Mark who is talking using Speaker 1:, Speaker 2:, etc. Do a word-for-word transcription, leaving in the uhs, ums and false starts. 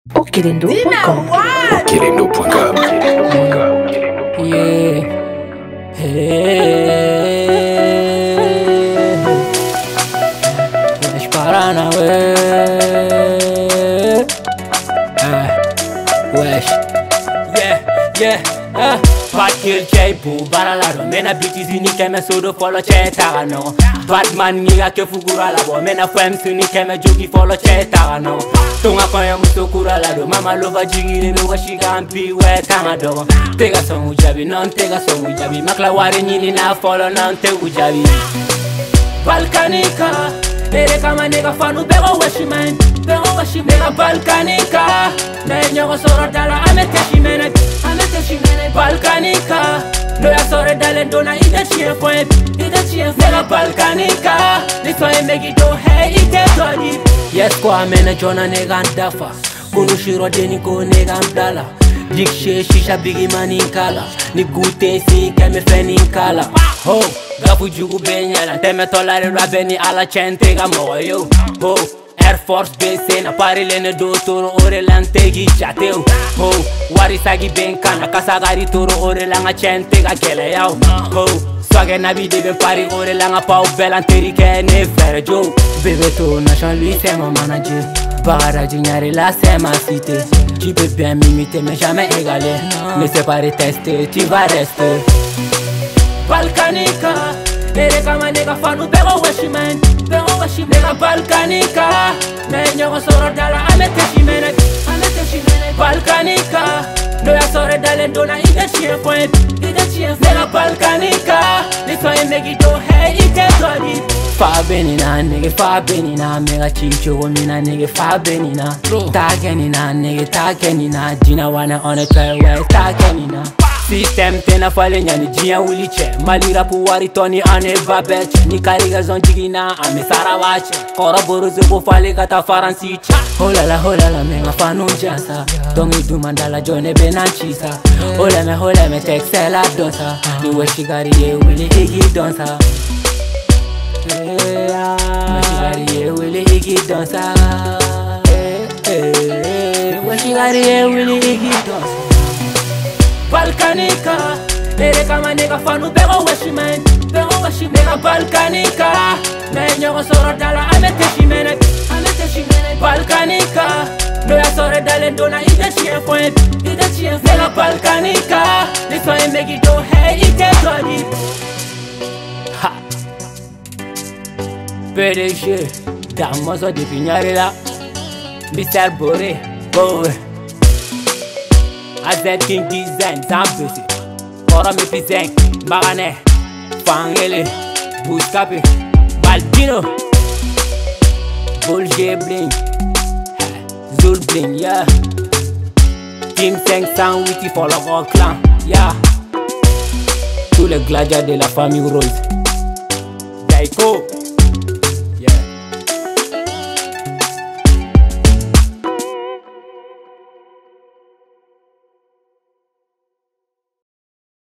Speaker 1: Okilindo point com.
Speaker 2: Okilindo point com.
Speaker 3: Yeah. Hey. Wesh Paranaway. Ah. Wesh. Yeah, yeah. Ah. Bakir Jaibu Baralado. Mena bitches in the keme sodo follow chetagano. Batman niga ke fugura labo. Mena fem suni keme jogi follow chetagano. Tunga konya muso kura lado. Mama lova jigiri me washiga ampi we tamado. Tega son ujabi non tega son ujabi. Makla wari nyini na follow non te ujabi. Balkanika. Ere kama nega fanu bego washiman. Bego washiman. Nega Balkanika. Na nyogo soro dala amete shimene. Amete shimene. Balkanika. No ya sore dale dona ida chien fwe. Ida chien fwe. Nega Balkanika. Niso e megito hey ite dodi. Yes kwa mena jona nega ndafa. Kunu shiro deni ko nega mdala. Dikshe shisha bigi mani kala. Ni gute si keme feni kala. Ho, gafu jugu benyala. Teme tolare rabeni ala chente ga moyo. Ho, Air Force Base na pari lene do toro ore lantegi chateo. Ho, wari sagi benkana kasagari toro ore langa chente ga kele yao. Ho, swage na bi debe pari ore langa pau belanteri ke ne fere jo. Bébé to nation lui c'est mon manager. Bagara jignare là c'est ma cité. Tu peux bien m'imiter mais jamais égaler. Ne sais pas retester, tu vas rester. Balkanika. Ere kama nega fanu bego washiman. Bego washiman. Nega Balkanika. Na nyogo soro dala amete shimene. Amete shimene. Balkanika. No ya sore dale dona ide chien fwe. Ide chien fwe. Nega Balkanika. Niso e megito hey ite dodi. Fa benina nigga, fa benina. Mega chicho mina nigga, fa benina. Ta kenina nigga, ta kenina. Jina wana on a trail way, ta kenina. System tena fale nyani jia uliche. Mali rapu wari toni ane babeche. Ni kariga zon jigina ame sarawache. Kora boruze bo fale kata faransiche. Holala holala menga fanu jasa. Dongi dumandala jone benanchisa. Holeme holeme texela donsa. Ni weshigari ye wili igi donsa. Weshigari ye wili igi donsa. Weshigari ye wili igi donsa. Balkanika. Ere kama nega fanu bego washiman. Bego washiman. Nega Balkanika. Na nyogo soro dala amete shimene. Amete shimene. Balkanika. No ya sore dale dona ide chien fwe. Ide chien fwe. Nega Balkanika. Niso e megito hey ite dodi. Ha. P D G Damoso di Pignarella. Mister Bore Bowe A Z King Design Zambesi Kora mi pizen Magane Fangele Buskapi Baldino Bulge Bling Zul Bling, yeah. Team cinq cents Witty for le grand clan, yeah. Tous les gladiateurs de la famille Rose Daiko